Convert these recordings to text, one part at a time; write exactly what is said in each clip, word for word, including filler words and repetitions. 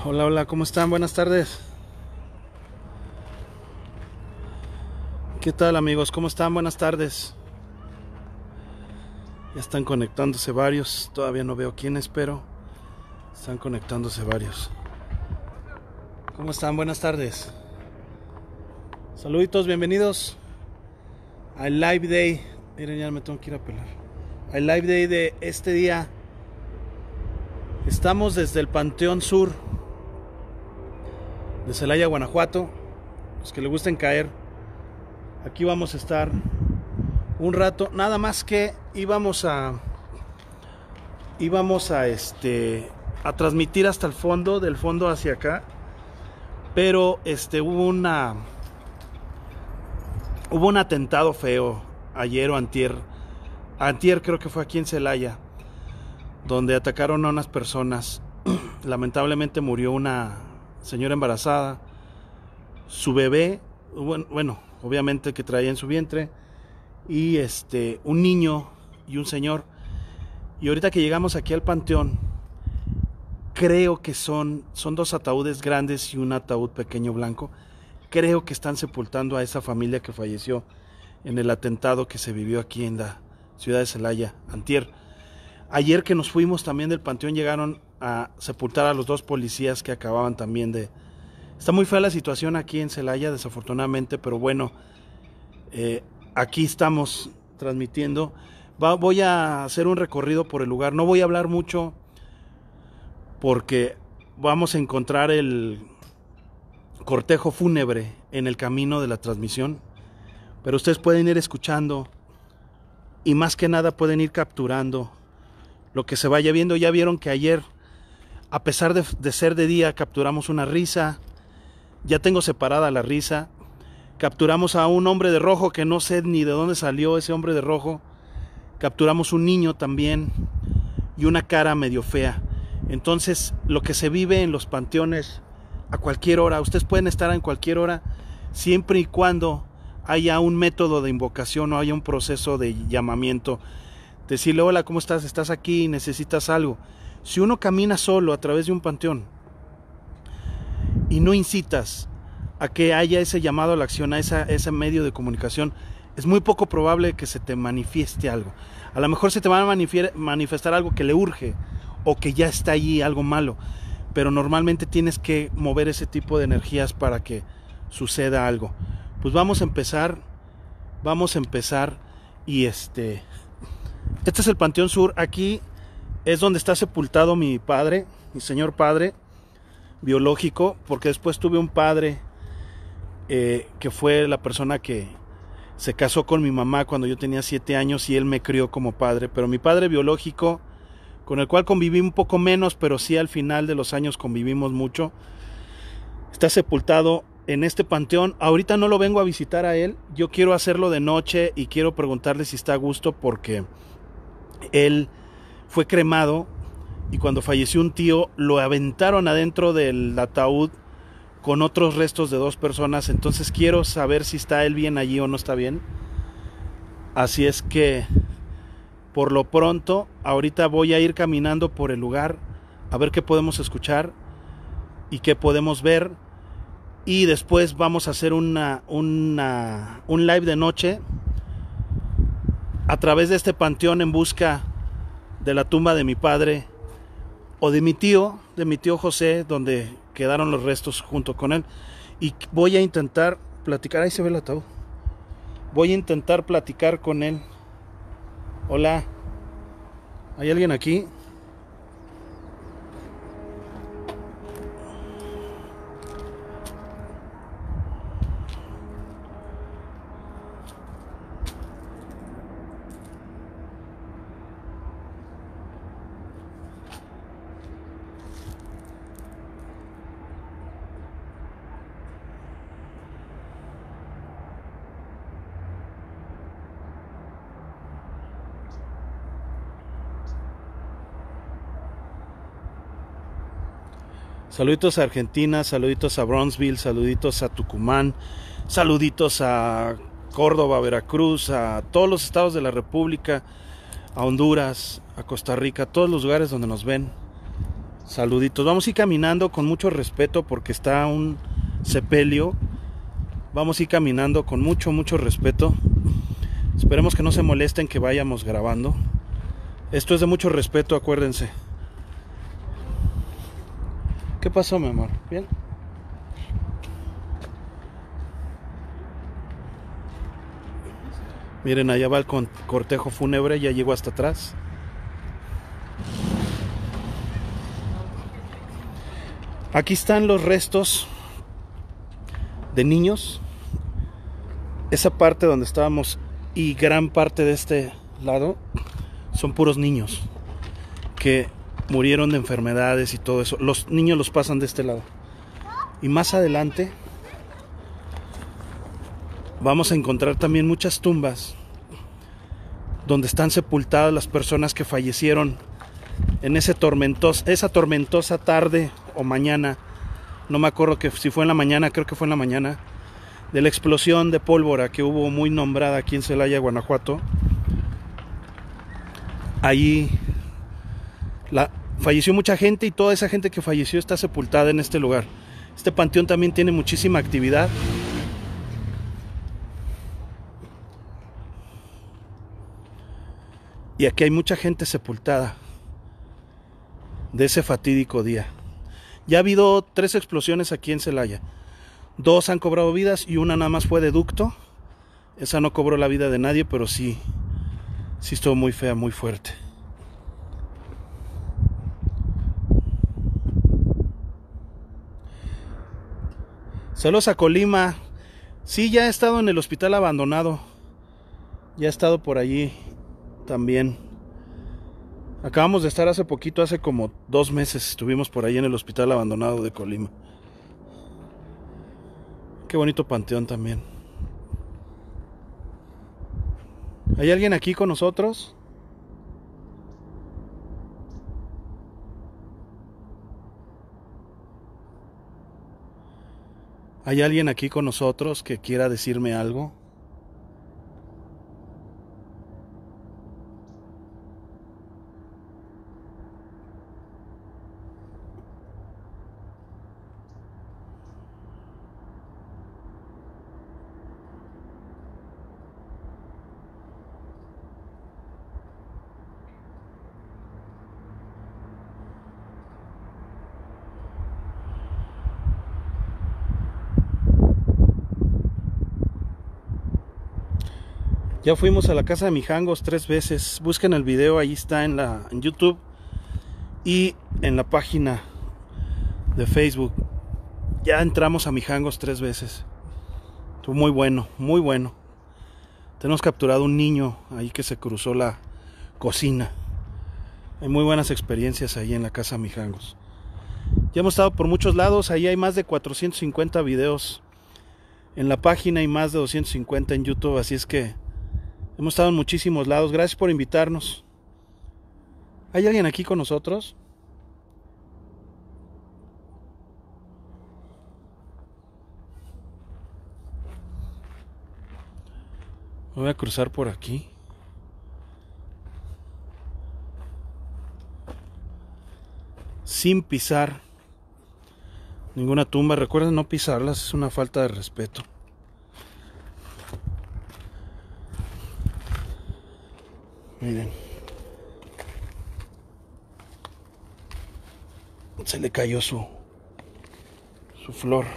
Hola, hola, ¿cómo están? Buenas tardes. ¿Qué tal, amigos? ¿Cómo están? Buenas tardes. Ya están conectándose varios. Todavía no veo quiénes, pero están conectándose varios. ¿Cómo están? Buenas tardes. Saluditos, bienvenidos al Live Day. Miren, ya me tengo que ir a pelar. Al Live Day de este día. Estamos desde el Panteón Sur de Celaya, Guanajuato. Los que les gusten caer, aquí vamos a estar un rato. Nada más que íbamos a íbamos a este a transmitir hasta el fondo, del fondo hacia acá, pero este hubo una hubo un atentado feo ayer o antier antier creo que fue aquí en Celaya, donde atacaron a unas personas. Lamentablemente murió una señora embarazada, su bebé, bueno, obviamente que traía en su vientre, y este un niño y un señor. Y ahorita que llegamos aquí al panteón, creo que son son dos ataúdes grandes y un ataúd pequeño blanco. Creo que están sepultando a esa familia que falleció en el atentado que se vivió aquí en la ciudad de Celaya antier. Ayer que nos fuimos también del panteón, llegaron a sepultar a los dos policías que acababan también de... Está muy fea la situación aquí en Celaya, desafortunadamente, pero bueno, eh, aquí estamos transmitiendo. Va, voy a hacer un recorrido por el lugar, no voy a hablar mucho porque vamos a encontrar el cortejo fúnebre en el camino de la transmisión, pero ustedes pueden ir escuchando y más que nada pueden ir capturando lo que se vaya viendo. Ya vieron que ayer, a pesar de, de ser de día, capturamos una risa. Ya tengo separada la risa. Capturamos a un hombre de rojo que no sé ni de dónde salió ese hombre de rojo. Capturamos un niño también y una cara medio fea. Entonces, lo que se vive en los panteones a cualquier hora, ustedes pueden estar en cualquier hora, siempre y cuando haya un método de invocación o haya un proceso de llamamiento. Decirle: hola, ¿cómo estás? ¿Estás aquí? ¿Necesitas algo? Si uno camina solo a través de un panteón y no incitas a que haya ese llamado a la acción, a esa, ese medio de comunicación, es muy poco probable que se te manifieste algo. A lo mejor se te va a manifestar algo que le urge o que ya está allí, algo malo, pero normalmente tienes que mover ese tipo de energías para que suceda algo. Pues vamos a empezar, vamos a empezar y este... Este es el Panteón Sur. Aquí es donde está sepultado mi padre, mi señor padre biológico, porque después tuve un padre eh, que fue la persona que se casó con mi mamá cuando yo tenía siete años y él me crió como padre. Pero mi padre biológico, con el cual conviví un poco menos, pero sí al final de los años convivimos mucho, está sepultado en este panteón. Ahorita no lo vengo a visitar a él, yo quiero hacerlo de noche y quiero preguntarle si está a gusto, porque él fue cremado y cuando falleció un tío lo aventaron adentro del ataúd con otros restos de dos personas. Entonces quiero saber si está él bien allí o no está bien. Así es que por lo pronto ahorita voy a ir caminando por el lugar a ver qué podemos escuchar y qué podemos ver, y después vamos a hacer una, una, un live de noche a través de este panteón en busca de la tumba de mi padre o de mi tío, de mi tío José, donde quedaron los restos junto con él. Y voy a intentar platicar, ahí se ve el ataúd, voy a intentar platicar con él. Hola, ¿hay alguien aquí? Saluditos a Argentina, saluditos a Bronzeville, saluditos a Tucumán, saluditos a Córdoba, Veracruz, a todos los estados de la República, a Honduras, a Costa Rica, a todos los lugares donde nos ven. Saluditos. Vamos a ir caminando con mucho respeto porque está un sepelio. Vamos a ir caminando con mucho, mucho respeto. Esperemos que no se molesten que vayamos grabando. Esto es de mucho respeto, acuérdense. ¿Qué pasó, mi amor? ¿Bien? Miren, allá va el cortejo fúnebre, ya llegó hasta atrás. Aquí están los restos de niños. Esa parte donde estábamos y gran parte de este lado son puros niños que murieron de enfermedades y todo eso. Los niños los pasan de este lado. Y más adelante vamos a encontrar también muchas tumbas donde están sepultadas las personas que fallecieron en ese tormentoso, esa tormentosa tarde o mañana, no me acuerdo que si fue en la mañana, creo que fue en la mañana, de la explosión de pólvora que hubo muy nombrada aquí en Celaya, Guanajuato. Allí la, falleció mucha gente y toda esa gente que falleció está sepultada en este lugar. Este panteón también tiene muchísima actividad. Y aquí hay mucha gente sepultada de ese fatídico día. Ya ha habido tres explosiones aquí en Celaya. Dos han cobrado vidas y una nada más fue de ducto. Esa no cobró la vida de nadie, pero sí, sí estuvo muy fea, muy fuerte. Saludos a Colima. Sí, ya he estado en el hospital abandonado. Ya he estado por allí también. Acabamos de estar hace poquito, hace como dos meses, estuvimos por ahí en el hospital abandonado de Colima. Qué bonito panteón también. ¿Hay alguien aquí con nosotros? ¿Hay alguien aquí con nosotros que quiera decirme algo? Ya fuimos a la casa de Mijangos tres veces. Busquen el video, ahí está en, la, en YouTube y en la página de Facebook. Ya entramos a Mijangos tres veces. Estuvo muy bueno, muy bueno. Tenemos capturado un niño ahí que se cruzó la cocina. Hay muy buenas experiencias ahí en la casa Mijangos. Ya hemos estado por muchos lados. Ahí hay más de cuatrocientos cincuenta videos en la página y más de doscientos cincuenta en YouTube. Así es que hemos estado en muchísimos lados. Gracias por invitarnos. ¿Hay alguien aquí con nosotros? Me voy a cruzar por aquí. Sin pisar ninguna tumba. Recuerden no pisarlas, es una falta de respeto. Miren. Se le cayó su, su flor.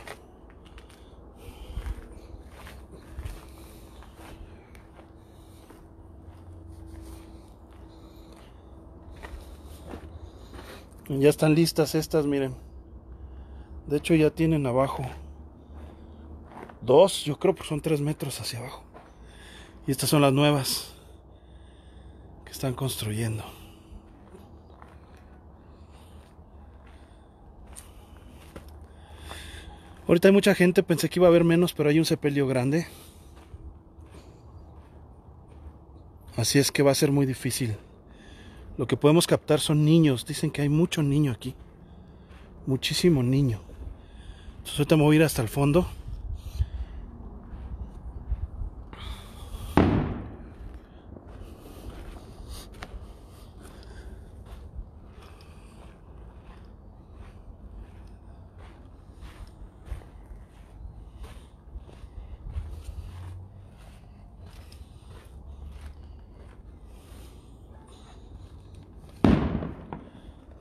Ya están listas estas, miren. De hecho ya tienen abajo dos, yo creo que son tres metros hacia abajo. Y estas son las nuevas que están construyendo. Ahorita hay mucha gente, pensé que iba a haber menos, pero hay un sepelio grande. Así es que va a ser muy difícil. Lo que podemos captar son niños. Dicen que hay mucho niño aquí. Muchísimo niño. Entonces ahorita me voy a ir hasta el fondo.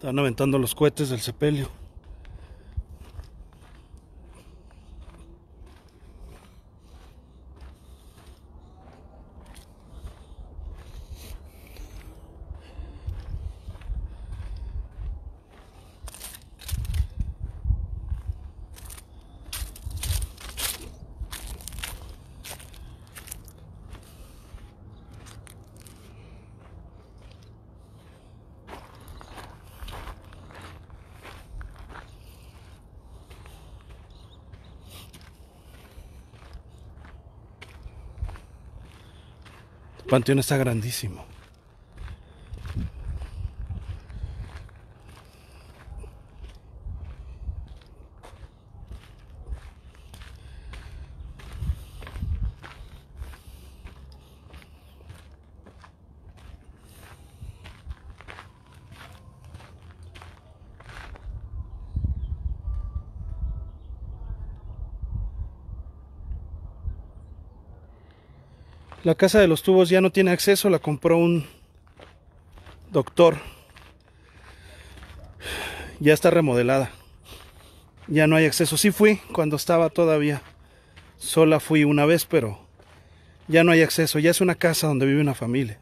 Están aventando los cohetes del sepelio. El panteón está grandísimo. La casa de los tubos ya no tiene acceso, la compró un doctor. Ya está remodelada. Ya no hay acceso. Sí fui cuando estaba todavía sola, fui una vez, pero ya no hay acceso. Ya es una casa donde vive una familia.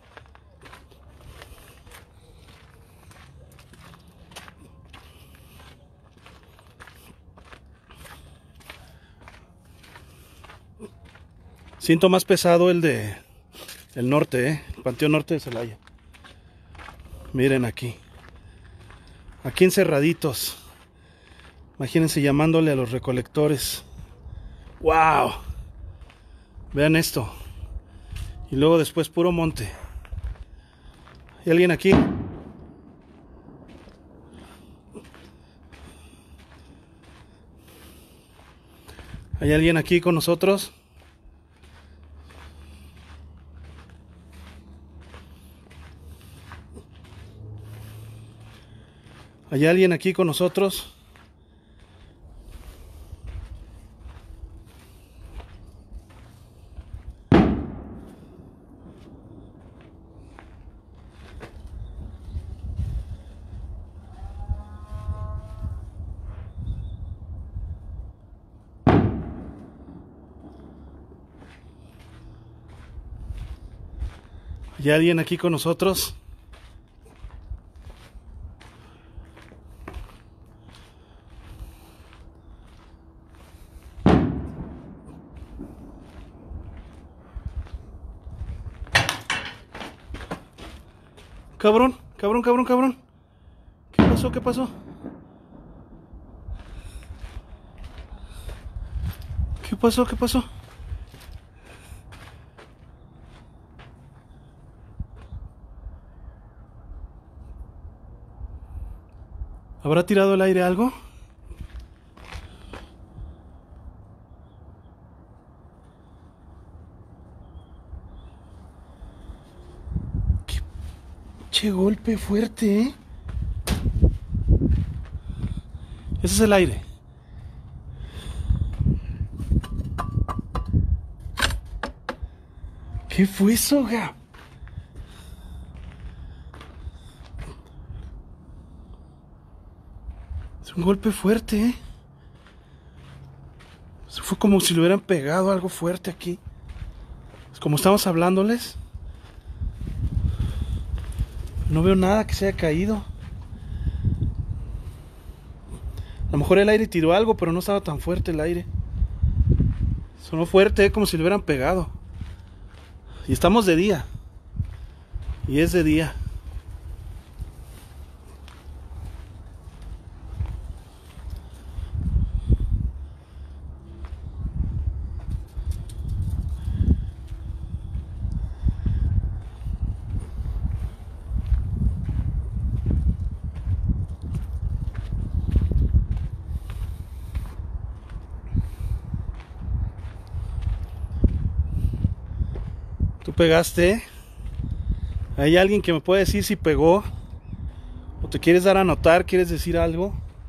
Siento más pesado el de el norte, ¿eh? El Panteón Norte de Celaya. Miren aquí. Aquí encerraditos. Imagínense llamándole a los recolectores. ¡Wow! Vean esto. Y luego después puro monte. ¿Hay alguien aquí? ¿Hay alguien aquí con nosotros? ¿Hay alguien aquí con nosotros? ¿Hay alguien aquí con nosotros? Cabrón, cabrón, cabrón, cabrón. ¿Qué pasó? ¿Qué pasó? ¿Qué pasó? ¿Qué pasó? ¿Habrá tirado el aire algo? Qué che golpe fuerte, ¿eh? Ese es el aire. ¿Qué fue eso, ga? Es un golpe fuerte, ¿eh? Eso fue como si le hubieran pegado algo fuerte aquí. Es como estamos hablándoles. No veo nada que se haya caído. A lo mejor el aire tiró algo, pero no estaba tan fuerte el aire. Sonó fuerte, ¿eh? Como si le hubieran pegado. Y estamos de día. Y es de día. ¿Tú pegaste? ¿Hay alguien que me puede decir si pegó? ¿O te quieres dar a notar? ¿Quieres decir algo?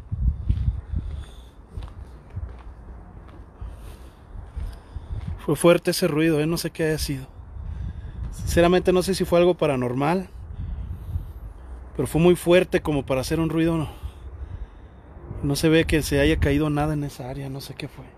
Fue fuerte ese ruido, ¿eh? No sé qué haya sido. Sinceramente no sé si fue algo paranormal. pero fue muy fuerte como para hacer un ruido. No, no se ve que se haya caído nada en esa área, no sé qué fue.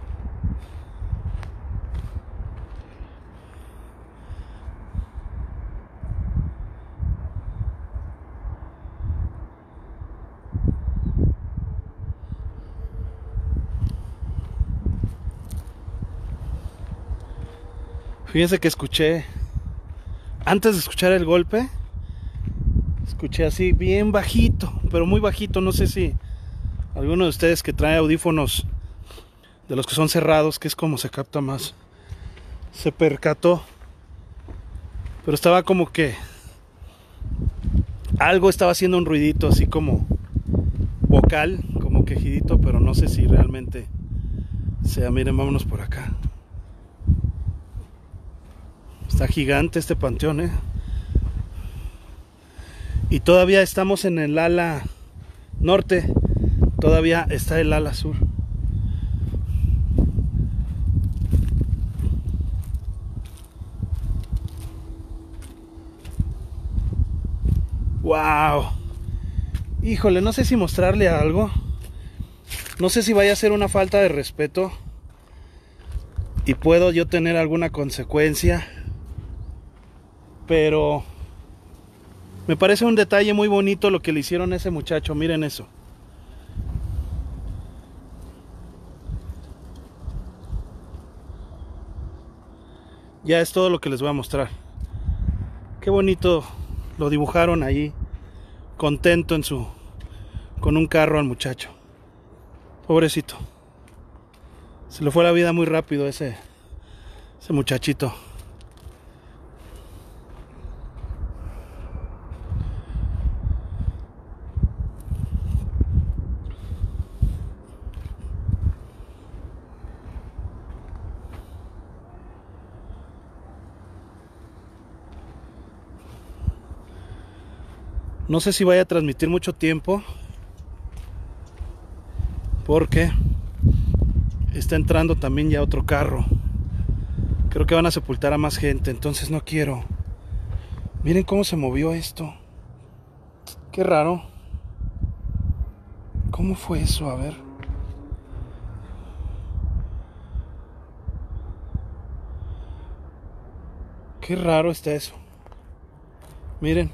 Fíjense que escuché, antes de escuchar el golpe, escuché así bien bajito, pero muy bajito. No sé si alguno de ustedes que trae audífonos de los que son cerrados, que es como se capta más, se percató. Pero estaba como que algo estaba haciendo un ruidito así como vocal, como quejidito, pero no sé si realmente sea. Miren, vámonos por acá. Está gigante este panteón, ¿eh? Y todavía estamos en el ala norte. Todavía está el ala sur. Wow. Híjole, no sé si mostrarle algo. No sé si vaya a ser una falta de respeto y puedo yo tener alguna consecuencia. Pero me parece un detalle muy bonito lo que le hicieron a ese muchacho. Miren eso. Ya es todo lo que les voy a mostrar. Qué bonito lo dibujaron ahí, contento en su, con un carro al muchacho. Pobrecito. Se le fue la vida muy rápido ese, ese muchachito. No sé si vaya a transmitir mucho tiempo, porque está entrando también ya otro carro. Creo que van a sepultar a más gente, entonces no quiero. Miren cómo se movió esto. Qué raro. ¿Cómo fue eso? A ver. Qué raro está eso. Miren.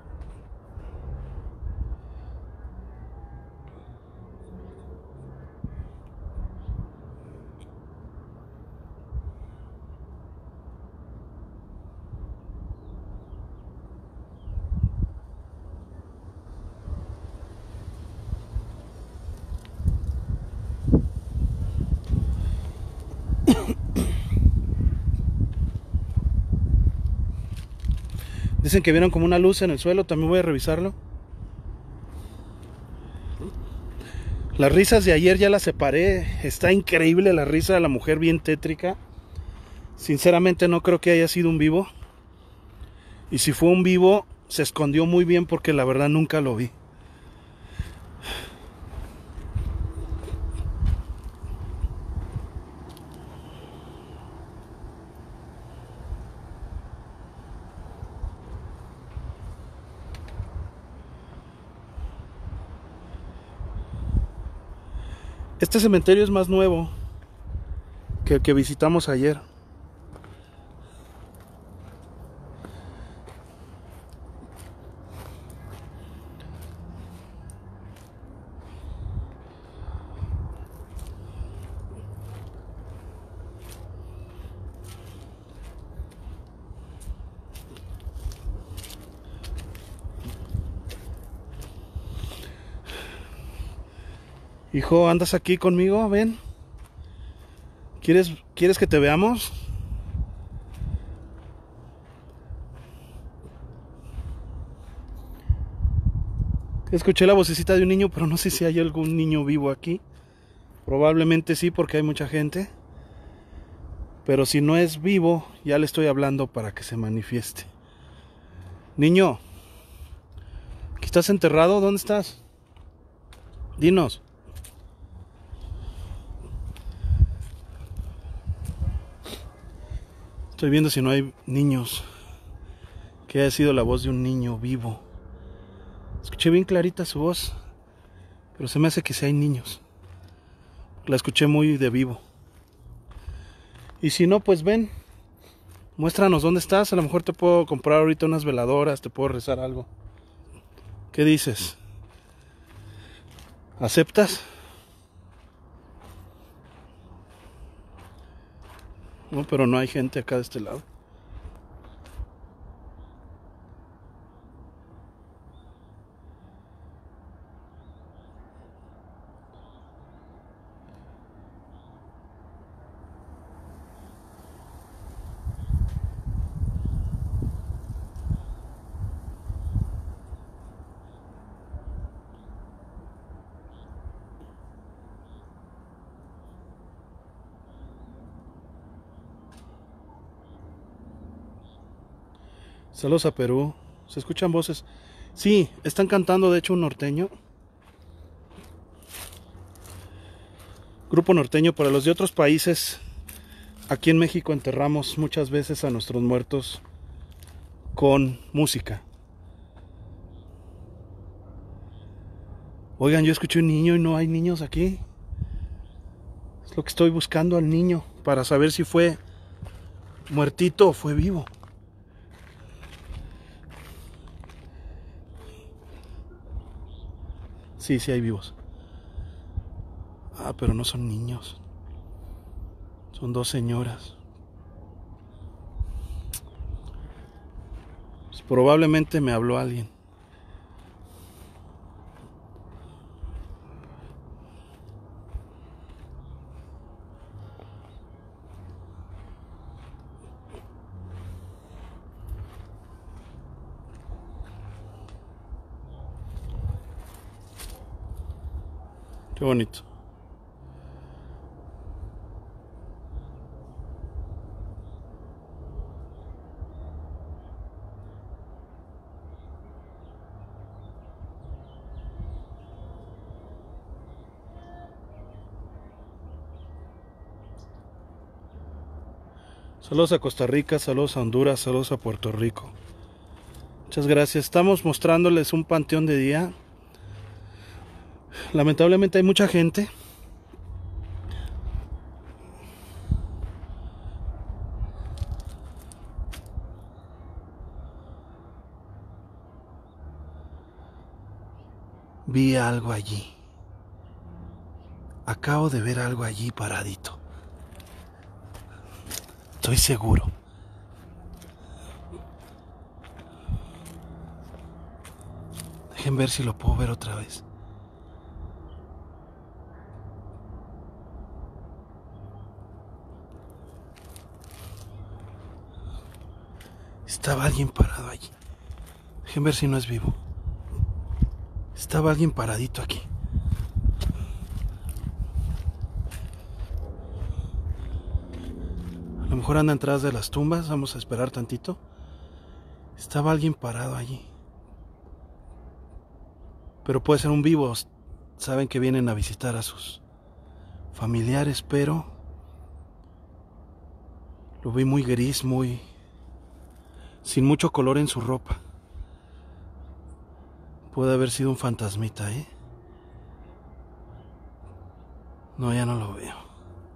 Dicen que vieron como una luz en el suelo, también voy a revisarlo. Las risas de ayer ya las separé. Está increíble la risa de la mujer, bien tétrica. Sinceramente no creo que haya sido un vivo. Y si fue un vivo, se escondió muy bien porque la verdad nunca lo vi. Este cementerio es más nuevo que el que visitamos ayer. Hijo, ¿andas aquí conmigo? Ven. ¿Quieres, ¿Quieres que te veamos? Escuché la vocecita de un niño, pero no sé si hay algún niño vivo aquí. Probablemente sí, porque hay mucha gente. Pero si no es vivo, ya le estoy hablando para que se manifieste. Niño, ¿aquí estás enterrado? ¿Dónde estás? Dinos. Estoy viendo si no hay niños. Que haya sido la voz de un niño vivo. Escuché bien clarita su voz, pero se me hace que sí hay niños. La escuché muy de vivo. Y si no, pues ven, muéstranos dónde estás. A lo mejor te puedo comprar ahorita unas veladoras, te puedo rezar algo. ¿Qué dices? ¿Aceptas? No, pero no hay gente acá de este lado. Saludos a Perú. Se escuchan voces. Sí, están cantando de hecho un norteño. Grupo norteño para los de otros países. Aquí en México enterramos muchas veces a nuestros muertos con música. Oigan, yo escuché un niño y no hay niños aquí. Es lo que estoy buscando, al niño, para saber si fue muertito o fue vivo. Sí, sí hay vivos. Ah, pero no son niños. Son dos señoras. Pues probablemente me habló alguien. Qué bonito. Saludos a Costa Rica, saludos a Honduras, saludos a Puerto Rico. Muchas gracias. Estamos mostrándoles un panteón de día. Lamentablemente hay mucha gente. Vi algo allí. Acabo de ver algo allí paradito. Estoy seguro. Dejen ver si lo puedo ver otra vez. Estaba alguien parado allí. Dejen ver si no es vivo. Estaba alguien paradito aquí. A lo mejor anda atrás de las tumbas. Vamos a esperar tantito. Estaba alguien parado allí. Pero puede ser un vivo. Saben que vienen a visitar a sus familiares, pero lo vi muy gris, muy sin mucho color en su ropa. Puede haber sido un fantasmita, ¿eh? No, ya no lo veo.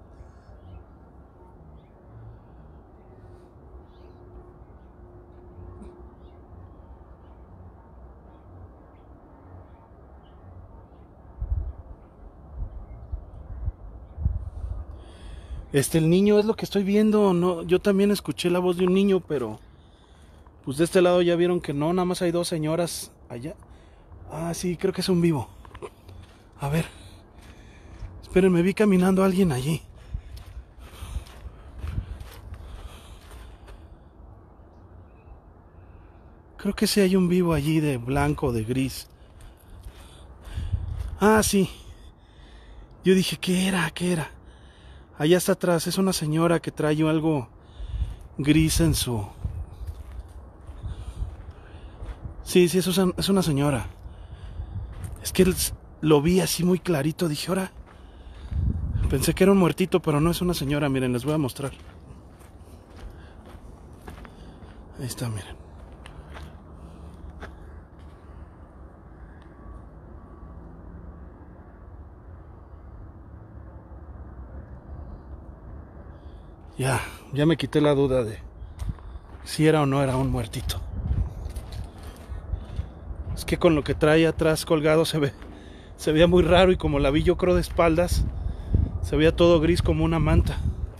Este, el niño es lo que estoy viendo. No, yo también escuché la voz de un niño, pero pues de este lado ya vieron que no, nada más hay dos señoras allá. Ah, sí, creo que es un vivo. A ver. Espérenme, vi caminando a alguien allí. Creo que sí hay un vivo allí de blanco, de gris. Ah, sí. Yo dije, ¿qué era? ¿Qué era? Allá está atrás, es una señora que trae algo gris en su... Sí, sí, eso es una, es una señora. Es que lo vi así muy clarito, dije, ahora... Pensé que era un muertito, pero no es una señora, miren, les voy a mostrar. Ahí está, miren. Ya, ya me quité la duda de si era o no era un muertito. Es que con lo que trae atrás colgado se ve, se veía muy raro, y como la vi yo creo de espaldas, se veía todo gris como una manta.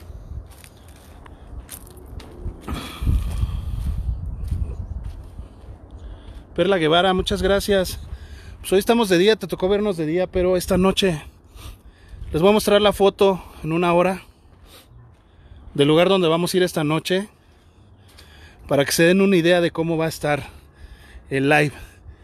Perla Guevara, muchas gracias. Pues hoy estamos de día, te tocó vernos de día, pero esta noche les voy a mostrar la foto en una hora del lugar donde vamos a ir esta noche, para que se den una idea de cómo va a estar el live.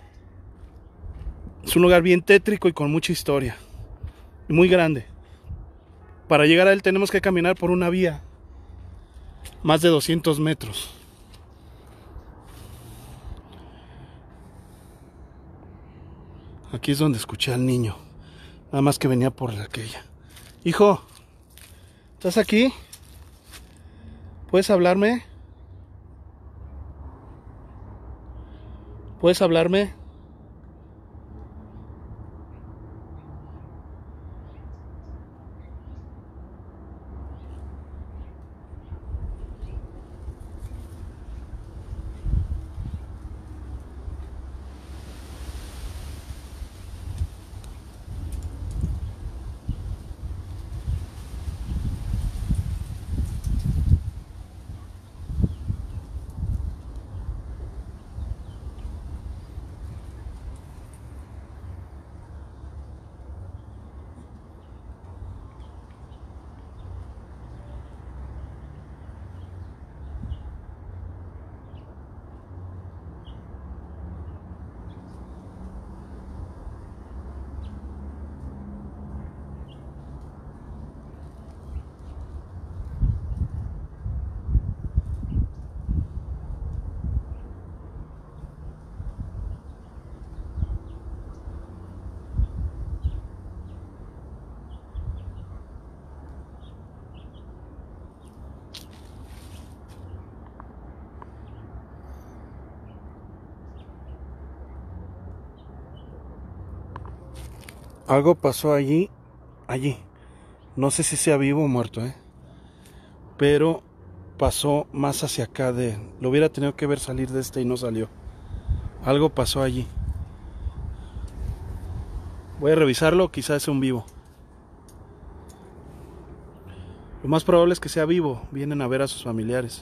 Es un lugar bien tétrico y con mucha historia, y muy grande. Para llegar a él tenemos que caminar por una vía, más de doscientos metros. Aquí es donde escuché al niño, nada más que venía por aquella. Hijo, ¿estás aquí? ¿Puedes hablarme? ¿Puedes hablarme? Algo pasó allí, allí. No sé si sea vivo o muerto, ¿eh? Pero pasó más hacia acá de... Lo hubiera tenido que ver salir de este y no salió. Algo pasó allí. Voy a revisarlo, quizás sea un vivo. Lo más probable es que sea vivo. Vienen a ver a sus familiares.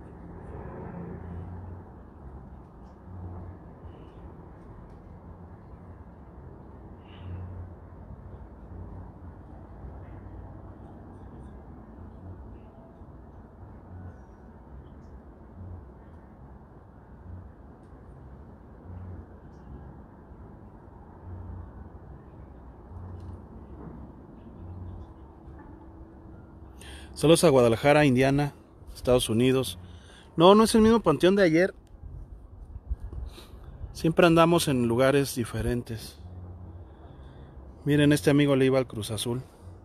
Saludos a Guadalajara, Indiana, Estados Unidos. No, no es el mismo panteón de ayer. Siempre andamos en lugares diferentes. Miren, este amigo le iba al Cruz Azul.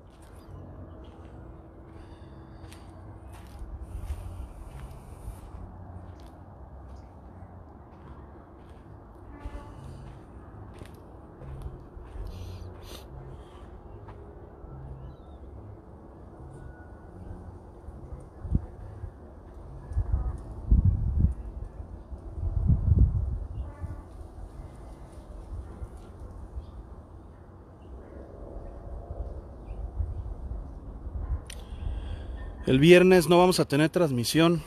El viernes no vamos a tener transmisión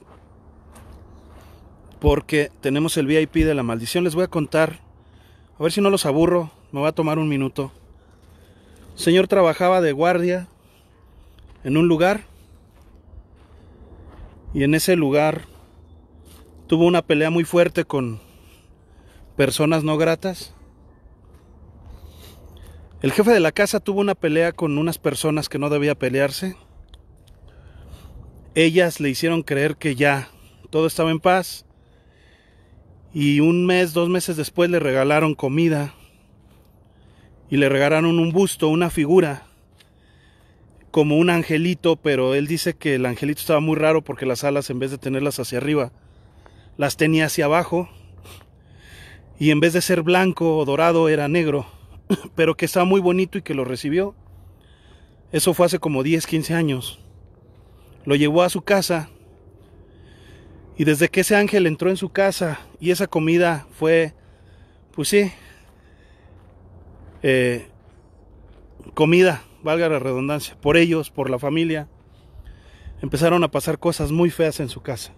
porque tenemos el V I P de la maldición. Les voy a contar, a ver si no los aburro, me voy a tomar un minuto. El señor trabajaba de guardia en un lugar, y en ese lugar tuvo una pelea muy fuerte con personas no gratas. El jefe de la casa tuvo una pelea con unas personas que no debía pelearse. Ellas le hicieron creer que ya todo estaba en paz, y un mes, dos meses después le regalaron comida y le regalaron un busto, una figura, como un angelito, pero él dice que el angelito estaba muy raro porque las alas, en vez de tenerlas hacia arriba, las tenía hacia abajo, y en vez de ser blanco o dorado era negro, pero que estaba muy bonito y que lo recibió. Eso fue hace como diez, quince años. lo llevó a su casa, y desde que ese ángel entró en su casa y esa comida fue, pues sí, eh, comida, valga la redundancia, por ellos, por la familia, empezaron a pasar cosas muy feas en su casa.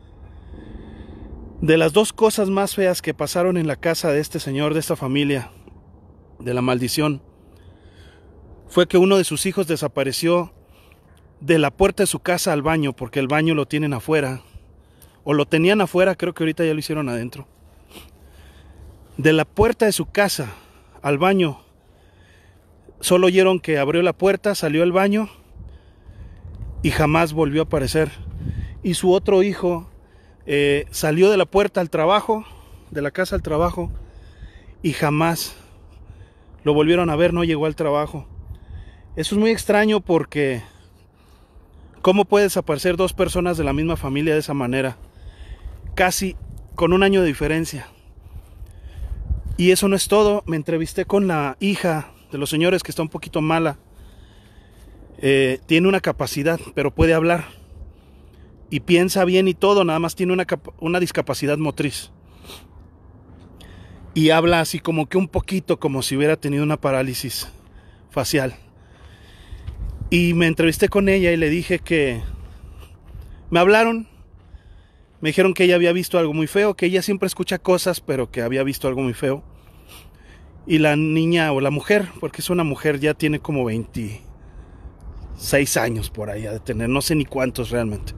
De las dos cosas más feas que pasaron en la casa de este señor, de esta familia, de la maldición, fue que uno de sus hijos desapareció de la puerta de su casa al baño, porque el baño lo tienen afuera, o lo tenían afuera, creo que ahorita ya lo hicieron adentro. De la puerta de su casa al baño, solo oyeron que abrió la puerta, salió al baño y jamás volvió a aparecer. Y su otro hijo eh, salió de la puerta al trabajo, de la casa al trabajo, y jamás lo volvieron a ver, no llegó al trabajo. Eso es muy extraño porque ¿cómo puede desaparecer dos personas de la misma familia de esa manera? Casi con un año de diferencia. Y eso no es todo. Me entrevisté con la hija de los señores, que está un poquito mala. Eh, tiene una capacidad, pero puede hablar. Y piensa bien y todo, nada más tiene una, una discapacidad motriz. Y habla así como que un poquito, como si hubiera tenido una parálisis facial. Y me entrevisté con ella y le dije que me hablaron. Me dijeron que ella había visto algo muy feo, que ella siempre escucha cosas, pero que había visto algo muy feo. Y la niña o la mujer, porque es una mujer, ya tiene como veintiséis años por ahí de tener, no sé ni cuántos realmente.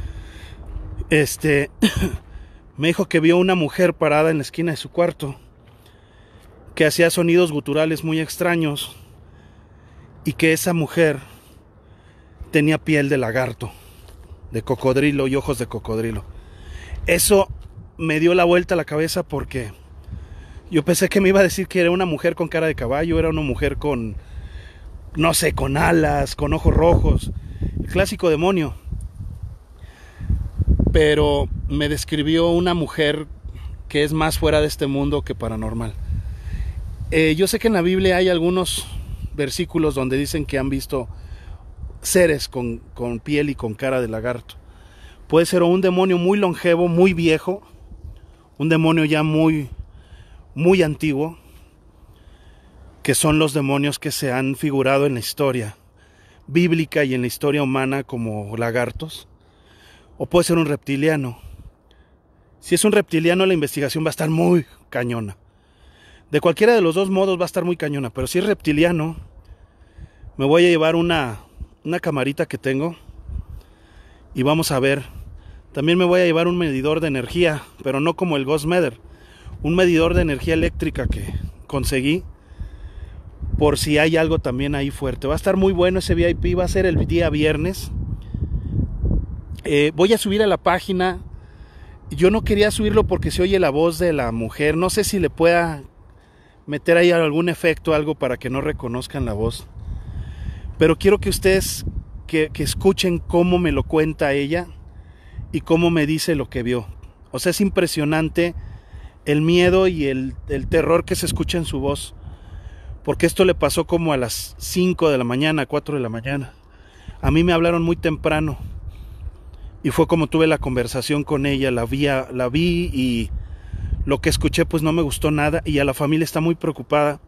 Este, me dijo que vio una mujer parada en la esquina de su cuarto, que hacía sonidos guturales muy extraños, y que esa mujer tenía piel de lagarto, de cocodrilo y ojos de cocodrilo. Eso me dio la vuelta a la cabeza porque yo pensé que me iba a decir que era una mujer con cara de caballo, era una mujer con, no sé, con alas, con ojos rojos, el clásico demonio. Pero me describió una mujer que es más fuera de este mundo que paranormal. Eh, yo sé que en la Biblia hay algunos versículos donde dicen que han visto seres con, con piel y con cara de lagarto. Puede ser un demonio muy longevo, muy viejo, un demonio ya muy, muy antiguo, que son los demonios que se han figurado en la historia bíblica y en la historia humana como lagartos, o puede ser un reptiliano. Si es un reptiliano, la investigación va a estar muy cañona. De cualquiera de los dos modos va a estar muy cañona, pero si es reptiliano, me voy a llevar una, una camarita que tengo y vamos a ver. También me voy a llevar un medidor de energía, pero no como el Ghost Meter, un medidor de energía eléctrica que conseguí por si hay algo también ahí fuerte. Va a estar muy bueno ese V I P, va a ser el día viernes. Eh, voy a subir a la página. Yo no quería subirlo porque se oye la voz de la mujer. No sé si le pueda meter ahí algún efecto, algo para que no reconozcan la voz. Pero quiero que ustedes que, que escuchen cómo me lo cuenta ella y cómo me dice lo que vio. O sea, es impresionante el miedo y el, el terror que se escucha en su voz. Porque esto le pasó como a las cinco de la mañana, cuatro de la mañana. A mí me hablaron muy temprano. Y fue como tuve la conversación con ella, la vi, la vi y lo que escuché pues no me gustó nada y a la familia está muy preocupada.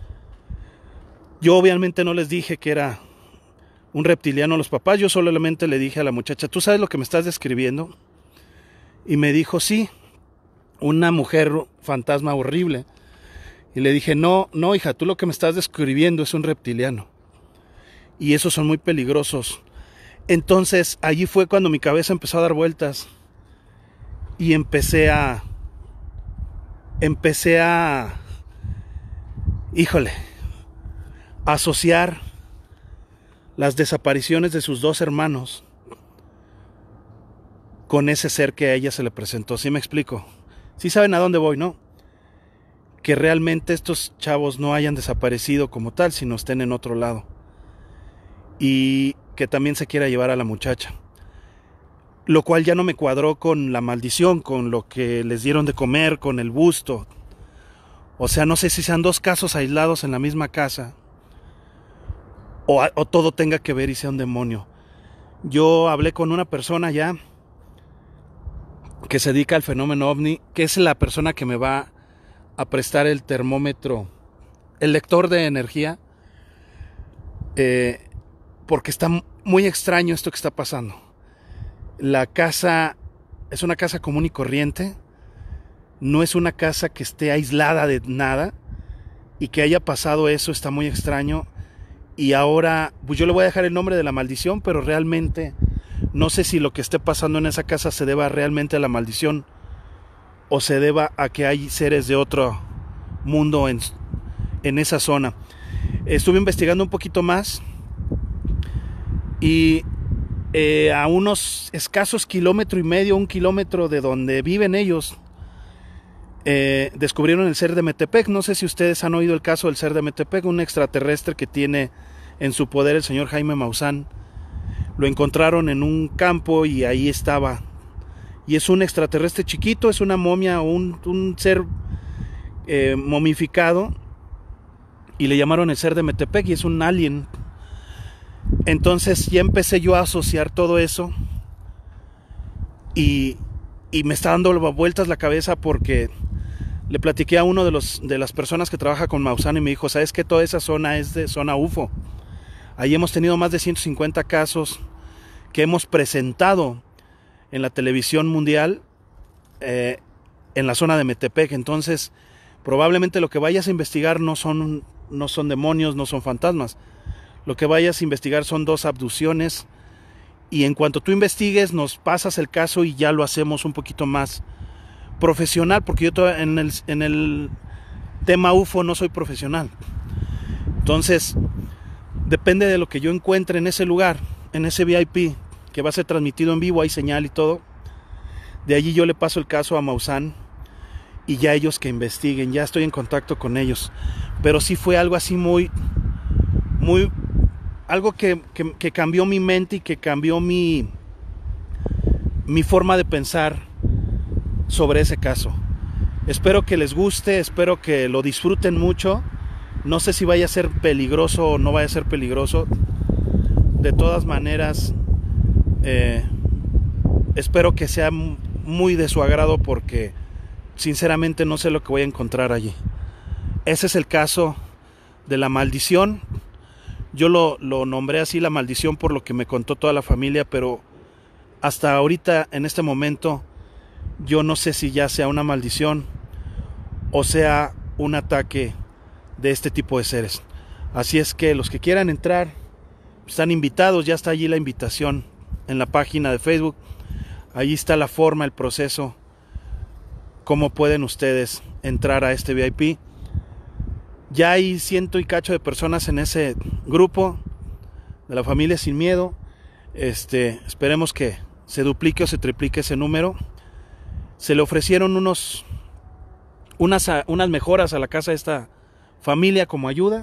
Yo obviamente no les dije que era un reptiliano a los papás, yo solamente le dije a la muchacha, ¿tú sabes lo que me estás describiendo? Y me dijo, sí, una mujer fantasma horrible. Y le dije, no, no hija, tú lo que me estás describiendo es un reptiliano. Y esos son muy peligrosos. Entonces allí fue cuando mi cabeza empezó a dar vueltas y empecé a, empecé a, híjole, a asociar las desapariciones de sus dos hermanos con ese ser que a ella se le presentó. ¿Sí me explico? ¿Sí saben a dónde voy, no? Que realmente estos chavos no hayan desaparecido como tal, sino estén en otro lado. Y que también se quiera llevar a la muchacha. Lo cual ya no me cuadró con la maldición, con lo que les dieron de comer, con el busto. O sea, no sé si sean dos casos aislados en la misma casa, o, o todo tenga que ver y sea un demonio. Yo hablé con una persona ya que se dedica al fenómeno ovni, que es la persona que me va a prestar el termómetro, el lector de energía, eh, porque está muy extraño esto que está pasando. La casa es una casa común y corriente, no es una casa que esté aislada de nada, y que haya pasado eso está muy extraño. Y ahora, pues yo le voy a dejar el nombre de la maldición, pero realmente no sé si lo que esté pasando en esa casa se deba realmente a la maldición o se deba a que hay seres de otro mundo en, en esa zona. Estuve investigando un poquito más y eh, a unos escasos kilómetro y medio, un kilómetro de donde viven ellos, eh, descubrieron el ser de Metepec. No sé si ustedes han oído el caso del ser de Metepec, un extraterrestre que tiene en su poder el señor Jaime Maussan. Lo encontraron en un campo y ahí estaba. Y es un extraterrestre chiquito, es una momia o un, un ser eh, momificado. Y le llamaron el ser de Metepec y es un alien. Entonces ya empecé yo a asociar todo eso. Y, y me está dando vueltas la cabeza porque le platiqué a uno de, los, de las personas que trabaja con Maussan y me dijo, ¿sabes qué? Toda esa zona es de zona U F O. Ahí hemos tenido más de ciento cincuenta casos que hemos presentado en la televisión mundial eh, en la zona de Metepec. Entonces, probablemente lo que vayas a investigar no son, no son demonios, no son fantasmas. Lo que vayas a investigar son dos abducciones. Y en cuanto tú investigues, nos pasas el caso y ya lo hacemos un poquito más profesional, porque yo todavía en el, en el tema U F O no soy profesional. Entonces, depende de lo que yo encuentre en ese lugar, en ese V I P, que va a ser transmitido en vivo, hay señal y todo. De allí yo le paso el caso a Maussan y ya ellos que investiguen, ya estoy en contacto con ellos. Pero sí fue algo así muy, muy, algo que, que, que cambió mi mente y que cambió mi, mi forma de pensar sobre ese caso. Espero que les guste, espero que lo disfruten mucho. No sé si vaya a ser peligroso o no vaya a ser peligroso. De todas maneras, eh, espero que sea muy de su agrado porque sinceramente no sé lo que voy a encontrar allí. Ese es el caso de la maldición. Yo lo, lo nombré así, la maldición, por lo que me contó toda la familia, pero hasta ahorita, en este momento, yo no sé si ya sea una maldición o sea un ataque de este tipo de seres. Así es que los que quieran entrar están invitados, ya está allí la invitación en la página de Facebook. Allí está la forma, el proceso, cómo pueden ustedes entrar a este V I P. Ya hay ciento y cacho de personas en ese grupo de la familia Sin Miedo. Este, esperemos que se duplique o se triplique ese número. Se le ofrecieron unos unas, unas mejoras a la casa de esta familia como ayuda.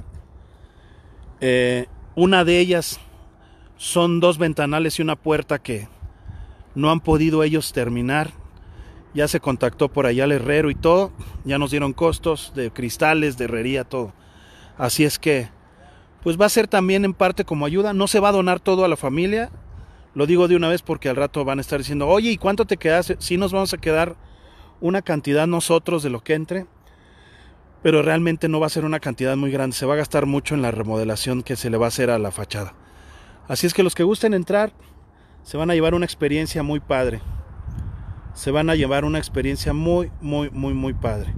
Eh, una de ellas son dos ventanales y una puerta que no han podido ellos terminar. Ya se contactó por allá el herrero y todo. Ya nos dieron costos de cristales, de herrería, todo. Así es que, pues va a ser también en parte como ayuda. No se va a donar todo a la familia. Lo digo de una vez porque al rato van a estar diciendo, oye, ¿y cuánto te quedas? Sí, nos vamos a quedar una cantidad nosotros de lo que entre. Pero realmente no va a ser una cantidad muy grande. Se va a gastar mucho en la remodelación que se le va a hacer a la fachada. Así es que los que gusten entrar se van a llevar una experiencia muy padre. Se van a llevar una experiencia muy, muy, muy, muy padre.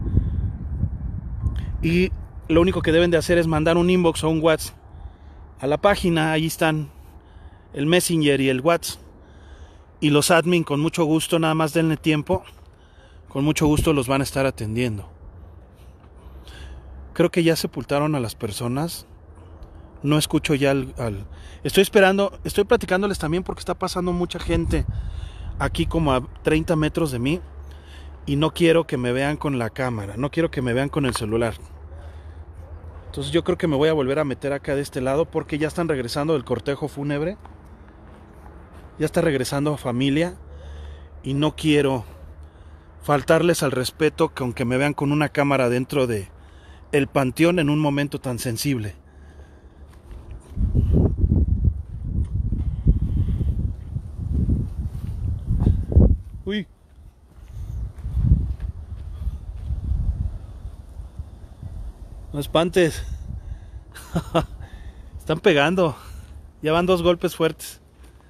Y lo único que deben de hacer es mandar un inbox o un WhatsApp a la página. Ahí están el Messenger y el WhatsApp. Y los admin, con mucho gusto, nada más denle tiempo. Con mucho gusto los van a estar atendiendo. Creo que ya sepultaron a las personas. No escucho ya al, al... Estoy esperando, estoy platicándoles también porque está pasando mucha gente aquí como a treinta metros de mí. Y no quiero que me vean con la cámara, no quiero que me vean con el celular. Entonces yo creo que me voy a volver a meter acá de este lado porque ya están regresando del cortejo fúnebre. Ya está regresando familia. Y no quiero faltarles al respeto que aunque me vean con una cámara dentro de el panteón en un momento tan sensible. No espantes. Están pegando. Ya van dos golpes fuertes.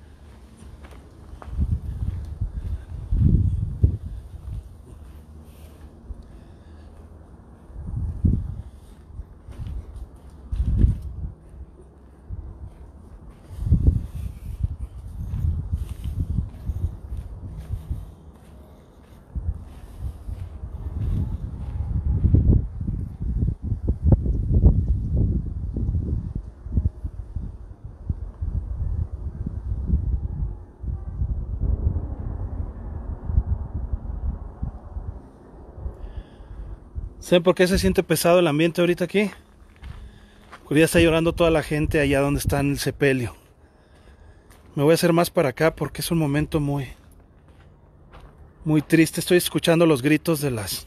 ¿Saben por qué se siente pesado el ambiente ahorita aquí? Porque ya está llorando toda la gente allá donde está en el sepelio. Me voy a hacer más para acá porque es un momento muy, muy triste. Estoy escuchando los gritos de las,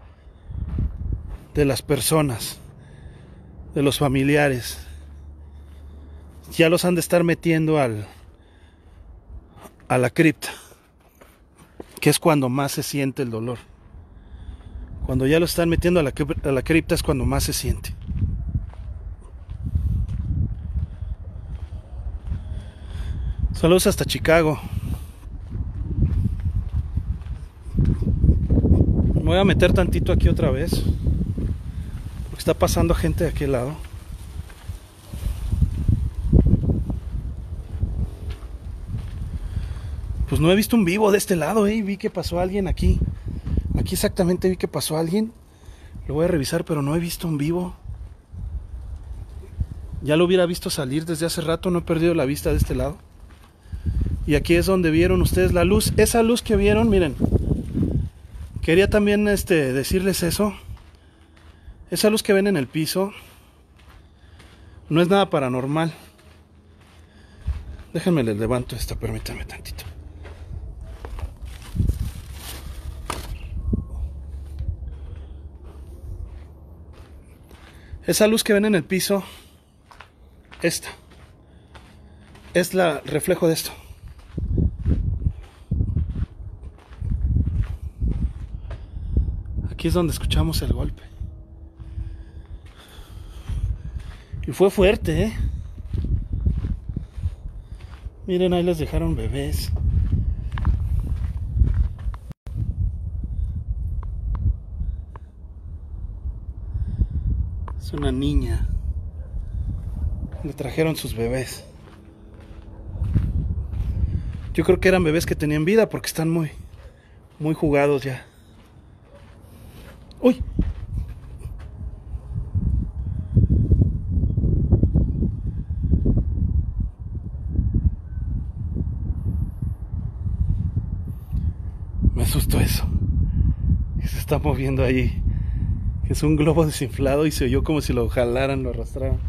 de las personas, de los familiares. Ya los han de estar metiendo al, a la cripta, que es cuando más se siente el dolor. Cuando ya lo están metiendo a la, a la cripta es cuando más se siente. Saludos hasta Chicago. Me voy a meter tantito aquí otra vez, porque está pasando gente de aquel lado. Pues no he visto un vivo de este lado, eh. Vi que pasó alguien aquí. Aquí exactamente vi que pasó alguien. Lo voy a revisar, pero no he visto un vivo. Ya lo hubiera visto salir desde hace rato. No he perdido la vista de este lado. Y aquí es donde vieron ustedes la luz. Esa luz que vieron, miren. Quería también este, decirles eso. Esa luz que ven en el piso no es nada paranormal. Déjenme les levanto esta, permítanme tantito. Esa luz que ven en el piso, esta, es la, el reflejo de esto. Aquí es donde escuchamos el golpe. Y fue fuerte, ¿eh? Miren, ahí les dejaron bebés. Es una niña. Le trajeron sus bebés. Yo creo que eran bebés que tenían vida porque están muy, muy jugados ya. ¡Uy! Me asustó eso. Que se está moviendo ahí. Es un globo desinflado y se oyó como si lo jalaran, lo arrastraran.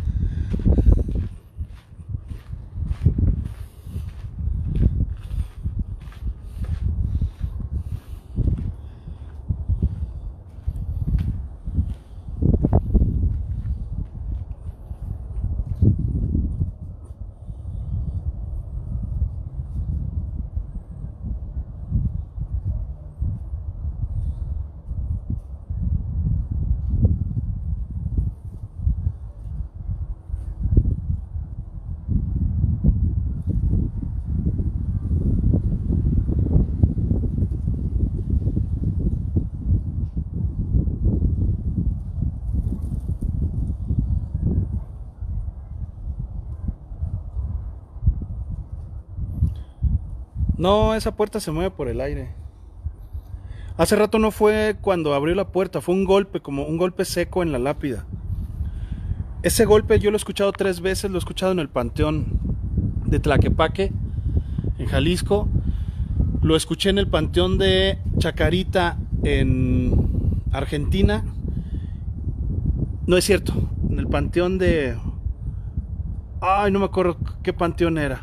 No, esa puerta se mueve por el aire. Hace rato no fue cuando abrió la puerta, fue un golpe, como un golpe seco en la lápida. Ese golpe yo lo he escuchado tres veces, lo he escuchado en el panteón de Tlaquepaque, en Jalisco. Lo escuché en el panteón de Chacarita, en Argentina. No es cierto, en el panteón de... Ay, no me acuerdo qué panteón era.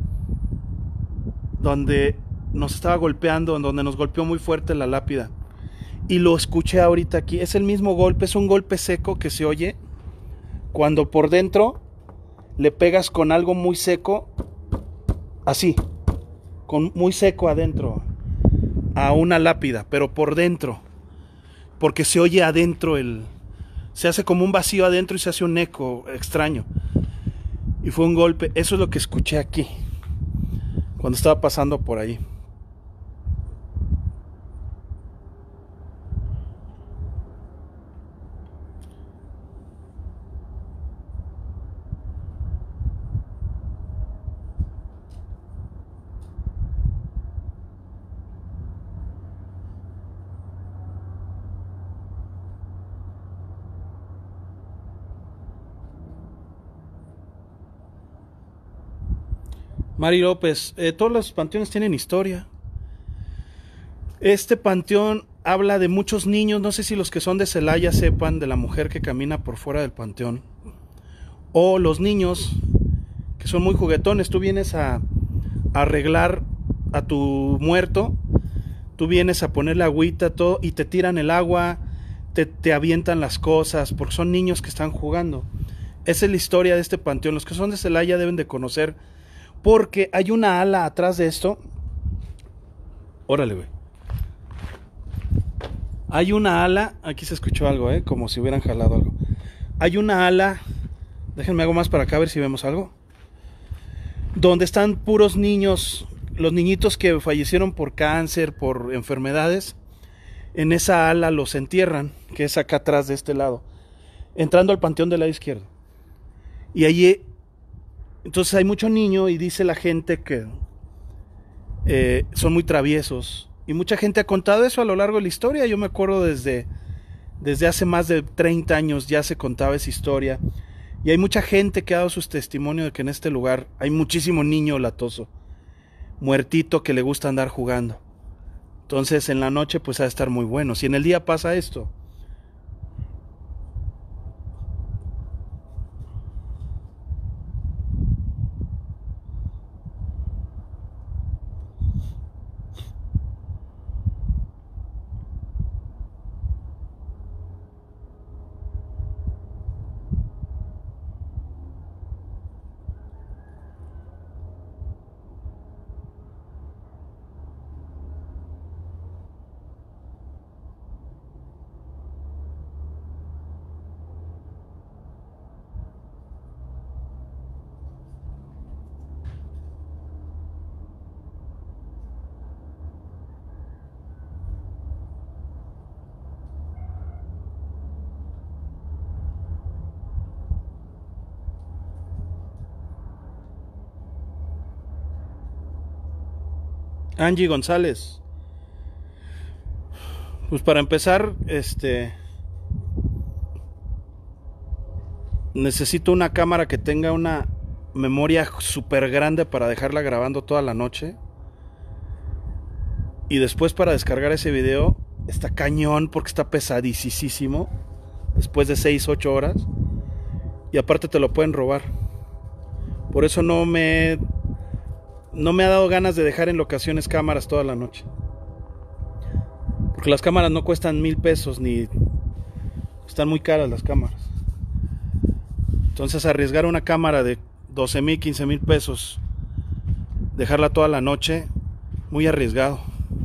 Donde nos estaba golpeando, donde nos golpeó muy fuerte la lápida. Y lo escuché ahorita aquí. Es el mismo golpe, es un golpe seco que se oye cuando por dentro le pegas con algo muy seco, así, con muy seco adentro, a una lápida, pero por dentro, porque se oye adentro el, Se hace como un vacío adentro y se hace un eco extraño. Y fue un golpe. Eso es lo que escuché aquí cuando estaba pasando por ahí. Mari López, eh, todos los panteones tienen historia. Este panteón habla de muchos niños, no sé si los que son de Celaya sepan de la mujer que camina por fuera del panteón. O los niños que son muy juguetones, tú vienes a, a arreglar a tu muerto, tú vienes a ponerle agüita, todo, y te tiran el agua, te, te avientan las cosas, porque son niños que están jugando. Esa es la historia de este panteón. Los que son de Celaya deben de conocer, porque hay una ala atrás de esto. Órale, güey. Hay una ala, aquí se escuchó algo, eh, como si hubieran jalado algo. Hay una ala, déjenme hago más para acá a ver si vemos algo, donde están puros niños, los niñitos que fallecieron por cáncer, por enfermedades. En esa ala los entierran, que es acá atrás de este lado, entrando al panteón del lado izquierdo. Y allí, entonces hay mucho niño y dice la gente que eh, son muy traviesos. Y mucha gente ha contado eso a lo largo de la historia. Yo me acuerdo desde, desde hace más de treinta años ya se contaba esa historia. Y hay mucha gente que ha dado sus testimonios de que en este lugar hay muchísimo niño latoso, muertito, que le gusta andar jugando. Entonces en la noche pues ha de estar muy bueno. Si en el día pasa esto. Angie González. Pues para empezar, este necesito una cámara que tenga una memoria súper grande para dejarla grabando toda la noche. Y después para descargar ese video está cañón porque está pesadísimo. Después de seis, ocho horas. Y aparte te lo pueden robar. Por eso no me no me ha dado ganas de dejar en locaciones cámaras toda la noche. Porque las cámaras no cuestan mil pesos ni están muy caras las cámaras. Entonces arriesgar una cámara de doce mil, quince mil pesos, dejarla toda la noche, muy arriesgado.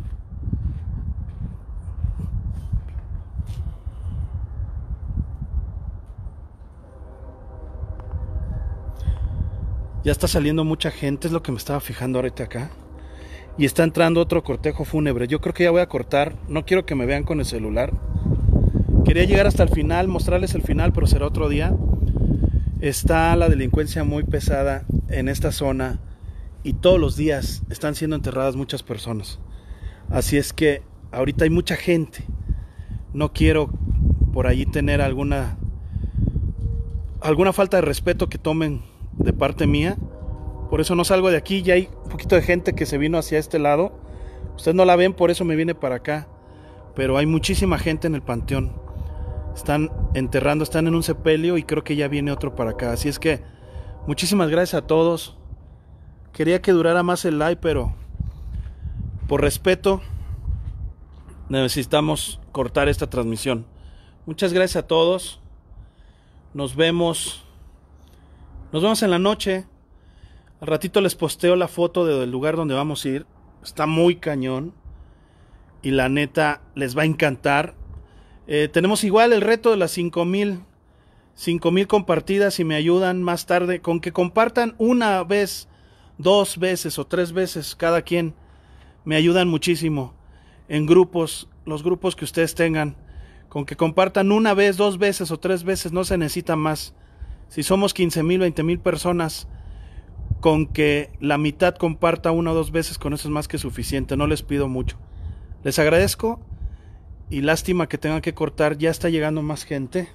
Ya está saliendo mucha gente, es lo que me estaba fijando ahorita acá. Y está entrando otro cortejo fúnebre. Yo creo que ya voy a cortar. No quiero que me vean con el celular. Quería llegar hasta el final, mostrarles el final, pero será otro día. Está la delincuencia muy pesada en esta zona. Y todos los días están siendo enterradas muchas personas. Así es que ahorita hay mucha gente. No quiero por allí tener alguna alguna falta de respeto que tomen de parte mía. Por eso no salgo de aquí. Ya hay un poquito de gente que se vino hacia este lado. Ustedes no la ven, por eso me vine para acá. Pero hay muchísima gente en el panteón. Están enterrando, están en un sepelio y creo que ya viene otro para acá. Así es que muchísimas gracias a todos. Quería que durara más el live, pero por respeto necesitamos cortar esta transmisión. Muchas gracias a todos. Nos vemos. Nos vemos en la noche. Al ratito les posteo la foto del lugar donde vamos a ir. Está muy cañón. Y la neta les va a encantar. Eh, tenemos igual el reto de las cinco mil compartidas y me ayudan más tarde con que compartan una vez, dos veces o tres veces cada quien. Me ayudan muchísimo en grupos, los grupos que ustedes tengan. Con que compartan una vez, dos veces o tres veces, no se necesita más. Si somos quince mil, veinte mil personas, con que la mitad comparta una o dos veces, con eso es más que suficiente. No les pido mucho. Les agradezco y lástima que tengan que cortar. Ya está llegando más gente.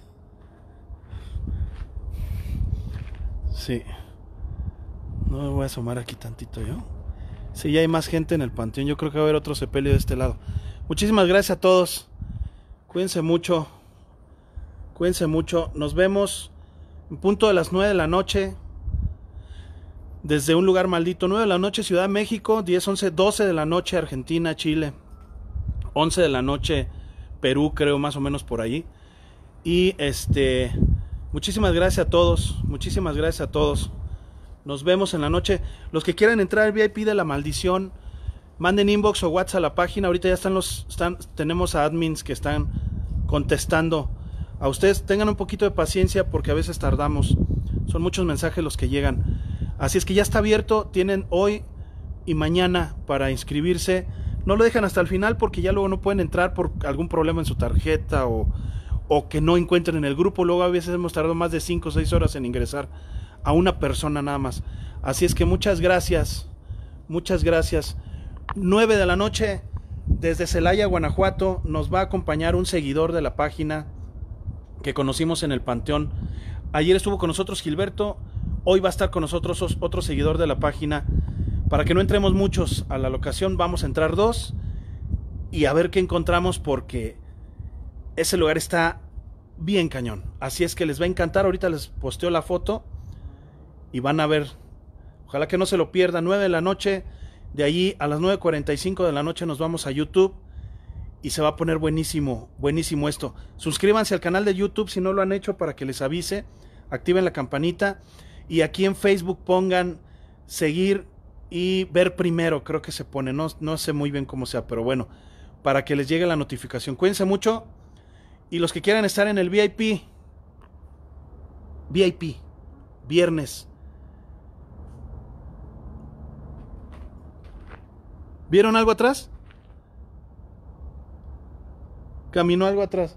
Sí. No me voy a asomar aquí tantito yo. Sí, ya hay más gente en el panteón. Yo creo que va a haber otro sepelio de este lado. Muchísimas gracias a todos. Cuídense mucho. Cuídense mucho. Nos vemos en punto de las nueve de la noche. Desde un lugar maldito. nueve de la noche Ciudad de México. diez, once, doce de la noche Argentina, Chile. once de la noche Perú, creo, más o menos por ahí. Y este... muchísimas gracias a todos. Muchísimas gracias a todos. Nos vemos en la noche. Los que quieran entrar al V I P de la maldición, manden inbox o WhatsApp a la página. Ahorita ya están los... Están, tenemos a admins que están contestando. A ustedes tengan un poquito de paciencia porque a veces tardamos. Son muchos mensajes los que llegan. Así es que ya está abierto. Tienen hoy y mañana para inscribirse. No lo dejan hasta el final porque ya luego no pueden entrar por algún problema en su tarjeta o, o que no encuentren en el grupo. Luego a veces hemos tardado más de cinco o seis horas en ingresar a una persona nada más. Así es que muchas gracias. Muchas gracias. nueve de la noche desde Celaya, Guanajuato, nos va a acompañar un seguidor de la página que conocimos en el panteón. Ayer estuvo con nosotros Gilberto, hoy va a estar con nosotros otro seguidor de la página. Para que no entremos muchos a la locación, vamos a entrar dos y a ver qué encontramos porque ese lugar está bien cañón. Así es que les va a encantar. Ahorita les posteo la foto y van a ver. Ojalá que no se lo pierdan. nueve de la noche. De allí a las nueve cuarenta y cinco de la noche nos vamos a YouTube y se va a poner buenísimo, buenísimo esto. Suscríbanse al canal de YouTube si no lo han hecho para que les avise. Activen la campanita y aquí en Facebook pongan seguir y ver primero, creo que se pone. No, no sé muy bien cómo sea, pero bueno, para que les llegue la notificación. Cuídense mucho y los que quieran estar en el V I P, V I P, viernes. ¿Vieron algo atrás? Caminó algo atrás.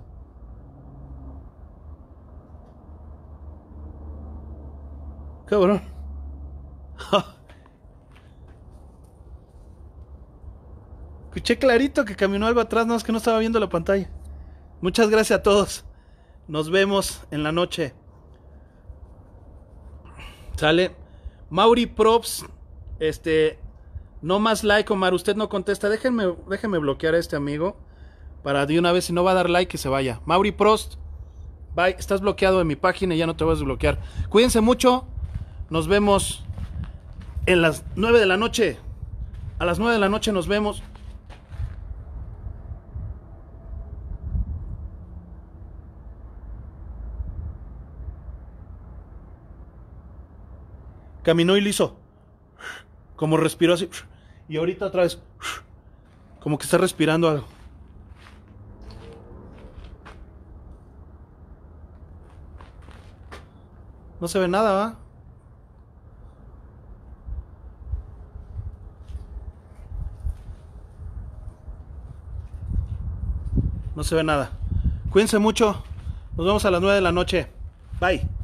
Cabrón. Escuché clarito que caminó algo atrás, no es que no estaba viendo la pantalla. Muchas gracias a todos. Nos vemos en la noche. Sale. Mauri Props. Este... No más like, Omar, usted no contesta. Déjenme, déjenme bloquear a este amigo para de una vez, si no va a dar like, que se vaya. Mauri Prost, bye, estás bloqueado en mi página y ya no te voy a desbloquear. Cuídense mucho, nos vemos en las nueve de la noche. A las nueve de la noche nos vemos. Caminó y lo hizo. Como respiró así. Y ahorita otra vez. Como que está respirando algo. No se ve nada, ¿va? No se ve nada. Cuídense mucho. Nos vemos a las nueve de la noche. Bye.